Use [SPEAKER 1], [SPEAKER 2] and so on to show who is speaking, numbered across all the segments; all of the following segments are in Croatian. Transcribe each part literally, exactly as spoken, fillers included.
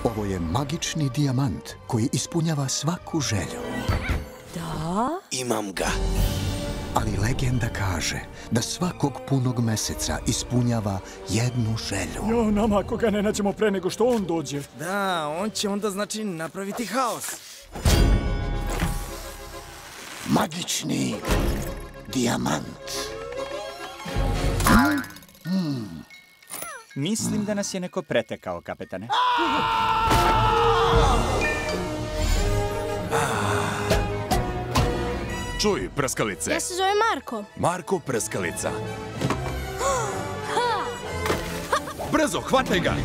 [SPEAKER 1] Ovo je magični dijamant koji ispunjava svaku želju.
[SPEAKER 2] Da?
[SPEAKER 3] Imam ga.
[SPEAKER 1] Ali legenda kaže da svakog punog meseca ispunjava jednu želju.
[SPEAKER 4] Jo, nama ako ga ne nađemo pre nego što on dođe.
[SPEAKER 3] Da, on će onda znači napraviti haos.
[SPEAKER 1] Magični dijamant.
[SPEAKER 5] Mislim da nas je neko pretekao, kapetane.
[SPEAKER 6] Čuj, prskalice.
[SPEAKER 7] Ja se zovem Marko.
[SPEAKER 6] Marko Prskalica. Brzo, hvataj ga!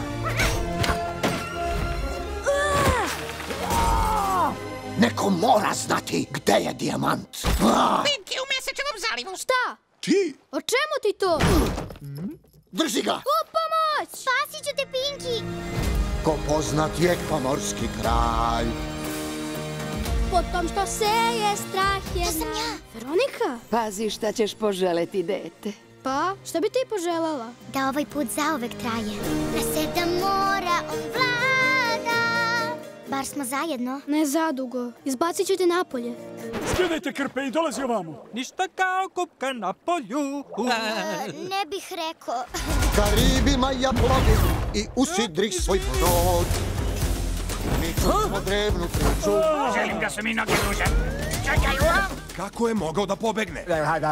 [SPEAKER 1] Neko mora znati gde je dijamant.
[SPEAKER 7] Pinky u mesečevom zalivu. Šta?
[SPEAKER 6] Ti?
[SPEAKER 7] O čemu ti to?
[SPEAKER 1] Drži ga!
[SPEAKER 7] U pomoć! Spasit ću te, Pinky.
[SPEAKER 1] Ko poznat je pomorski kralj.
[SPEAKER 7] Potom što seje strah je... To sam ja. Veronika?
[SPEAKER 2] Pazi šta ćeš poželeti, dete.
[SPEAKER 7] Pa, šta bi ti poželjela?
[SPEAKER 8] Da ovaj put zauvek traje. Na sedam mora on vlada. Bar smo zajedno.
[SPEAKER 7] Ne zadugo. Izbacit ću te napolje.
[SPEAKER 4] Skidajte krpe i dolazi ovamo.
[SPEAKER 5] Ništa kao kupka na polju.
[SPEAKER 8] Ne bih rekao.
[SPEAKER 1] Karibima ja plovim i usidrih svoj brod. Mi čujemo drevnu priču.
[SPEAKER 9] Želim da su mi noge duže. Čekaj, uam!
[SPEAKER 6] Kako je mogao da pobegne?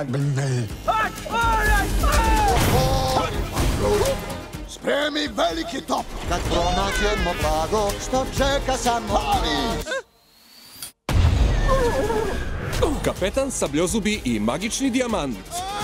[SPEAKER 1] Spremi veliki top. Kad pronađemo blago, što čeka samo mi.
[SPEAKER 6] Kapetan, Sabljozubi i magični dijamant.